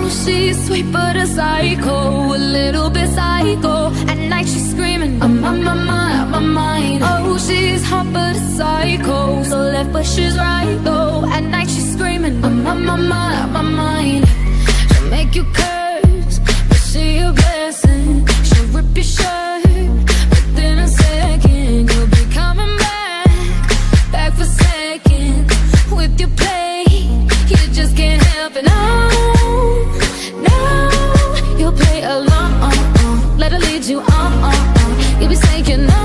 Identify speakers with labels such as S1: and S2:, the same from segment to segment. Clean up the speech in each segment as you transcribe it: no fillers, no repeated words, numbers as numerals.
S1: she's sweet but a psycho, a little bit psycho. At night she's screaming, I'm on my mind. Oh, she's hot but a psycho, so left but she's right though. At night she's screaming, I'm on my mind. She'll make you curse, but she a blessing. She'll rip your shirt within a second. You'll be coming back for seconds with your play. You just can't help it. No, you'll play along. Let her lead you on. You'll be saying no,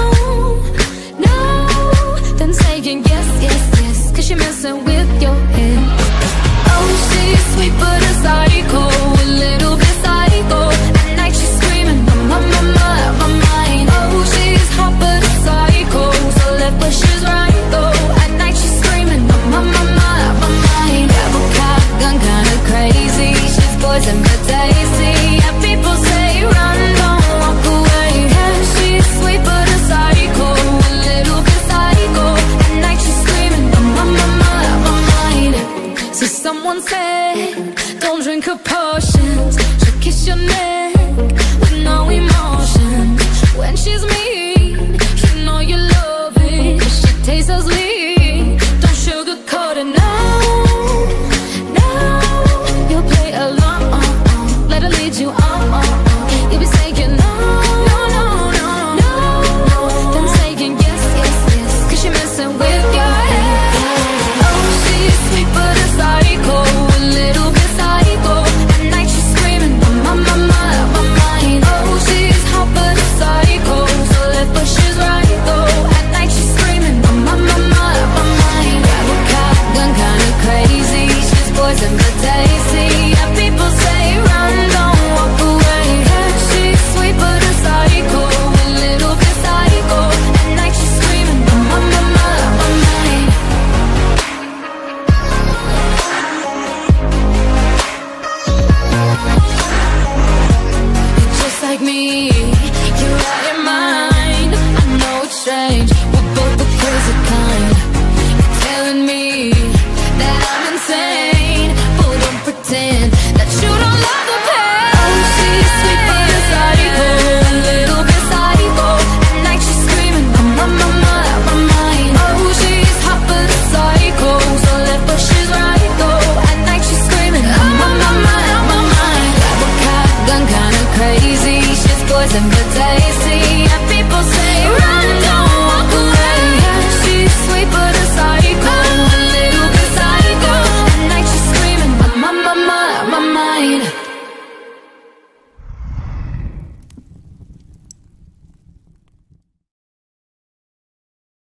S1: then saying yes, cause you're messing with your head. Oh, she's sweet but a psycho, a little bit psycho. At night she's screaming, I'm on my mind. Oh, she's hot but a psycho, so left but she's right though. At night she's screaming, I'm on my mind. Grab a gun, kinda crazy. She's poison but tasty. Yeah, people say run, don't walk away. Yeah, she's sweet but a psycho, a little bit psycho. At night she's screaming, I'm on my mind. So someone said, don't drink her potions. She'll kiss your neck with no emotion. When she's mean, you know you love it, 'cause she tastes so sweet. Don't sugarcoat it, no, you'll play along. Let her lead you on. You'll be saying no, then saying yes, 'cause you're messing with your head. Oh, she's sweet but a psycho, a little bit psycho. At night she's screaming, I'm on my mind. Oh, she's hot but a psycho, so left but she's right though. At night she's screaming, I'm on my mind. Grab a gun, kinda crazy. She's poison but tasty. Yeah, people say run, don't walk away. Yeah, she's sweet but a psycho, a little bit psycho. At night she's screaming, I'm on my mind. You're just like me, you're out your mind. I know it's strange, we're both the crazy kind. You're telling me that I'm insane, but don't pretend that you don't love the pain. Oh, she's sweet but a psycho, a little bit psycho. At night she's screaming, I'm on my mind. Oh, she's hot but a psycho, so left but she's right though. At night she's screaming, I'm on my mind. Grab a gun, kinda crazy. She's poison but tasty. Yeah, people say run.